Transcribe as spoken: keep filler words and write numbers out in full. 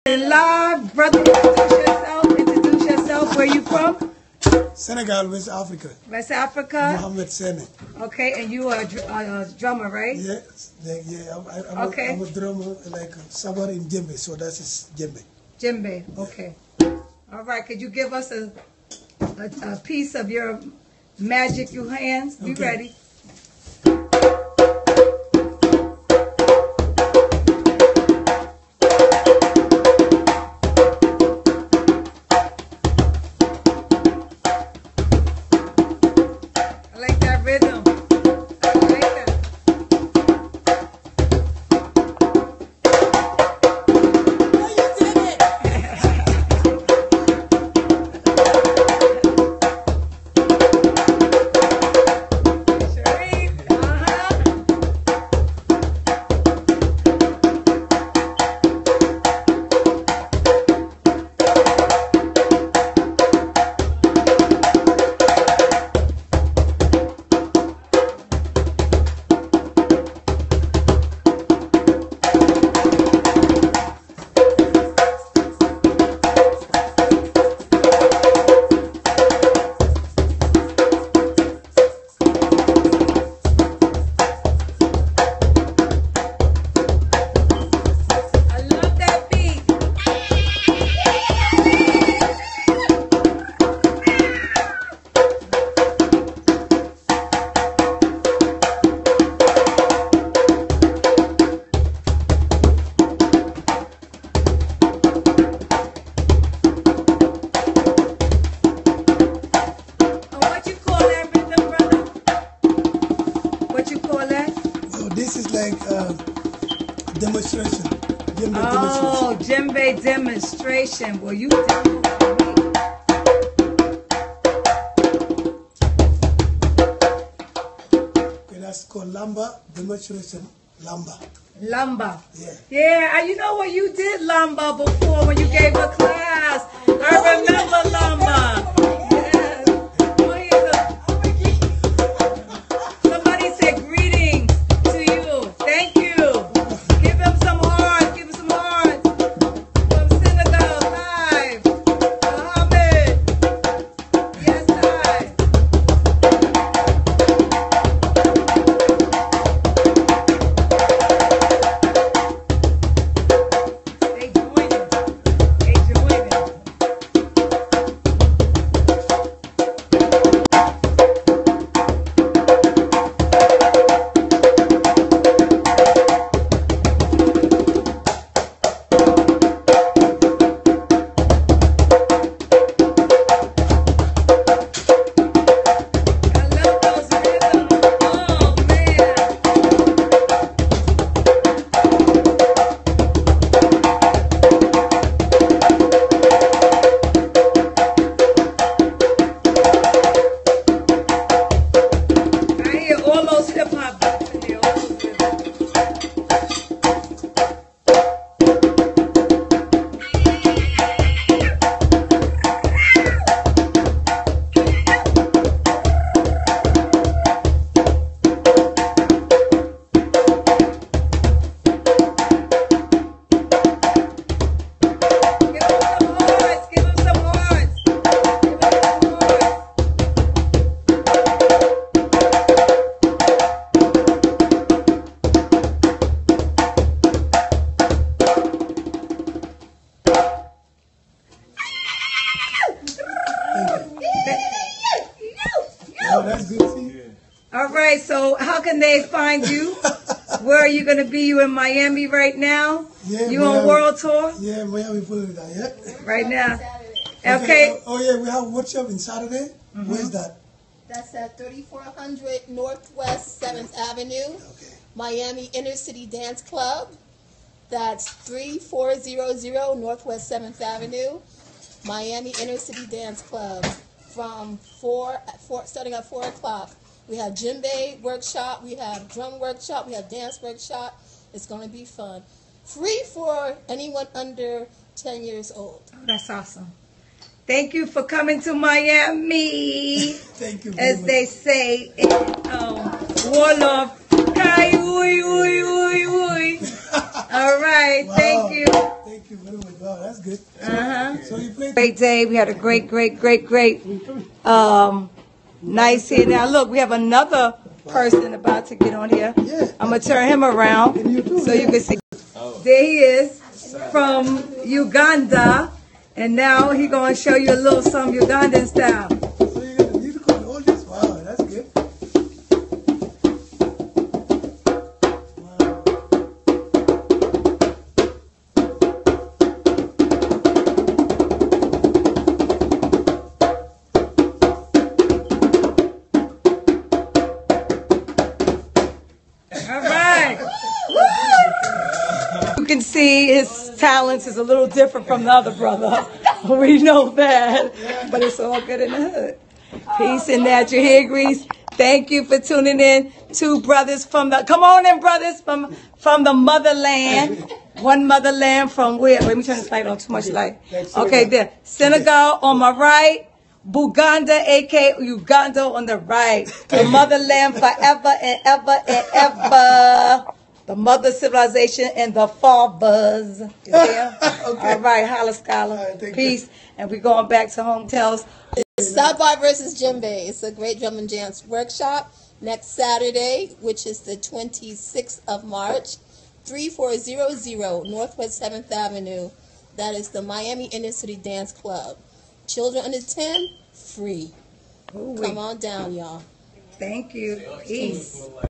Live, brother, introduce yourself. Introduce yourself. Where you from? Senegal, West Africa. West Africa. Mohamed Sene. Okay, and you are a, dr a drummer, right? Yeah, like, yeah. I'm, I'm, okay. a, I'm a drummer, like Sabar in djembe, so that's his djembe. Djembe. Okay. All right. Could you give us a a, a piece of your magic, you hands? Be okay. ready. Demonstration. Djembe oh, demonstration. Djembe demonstration. Well, you demo for me. Okay, that's called Lamba demonstration. Lamba. Lamba. Yeah. Yeah, you know what? You did Lamba before when you gave a class. I remember Lamba. Oh, that's good to see. All right, so how can they find you? Where are you going to be? You in Miami right now? Yeah, you Miami, on world tour? Yeah, Miami, Florida, yeah. Right now. Okay. okay. Oh, oh, yeah, we have a workshop on Saturday. Mm-hmm. Where's that? That's at thirty-four hundred Northwest seventh Avenue, okay. Miami Inner City Dance Club. That's thirty-four hundred Northwest seventh Avenue, Miami Inner City Dance Club. From four, four starting at four o'clock. We have djembe workshop, we have drum workshop, we have dance workshop. It's going to be fun. Free for anyone under ten years old. Oh, that's awesome. Thank you for coming to Miami. Thank you. As much. They say in um, Wolof. All right. Wow. Thank you. Thank you. Thank you very much. Wow, that's good. So, Uh-huh. so you played. Great day. We had a great, great, great, great um, nice here. Now look, we have another person about to get on here. Yeah. I'm gonna turn him around you too, so you yeah. can see. There he is from Uganda, and now he gonna show you a little some Ugandan style. So you got the musical and all this. Wow, that's good. All right. You can see his talents is a little different from the other brother. We know that, but it's all good in the hood. Peace and natural hair grease. Thank you for tuning in. Two brothers from the, come on in, brothers from from the motherland. One motherland from where? Let me turn this light on. Too much light. Okay, there. Senegal on my right. Buganda, aka Uganda on the right. The motherland forever and ever and ever. The mother civilization and the fathers. You there? Okay. All right, holla scholar. All right, thank Peace. And we're going back to hometales. Sabar versus Djembe. It's a great drum and dance workshop next Saturday, which is the twenty-sixth of March, three four zero zero Northwest seventh Avenue. That is the Miami Inner City Dance Club. Children under ten, free. Ooh, Come on down, y'all. Thank you. Peace.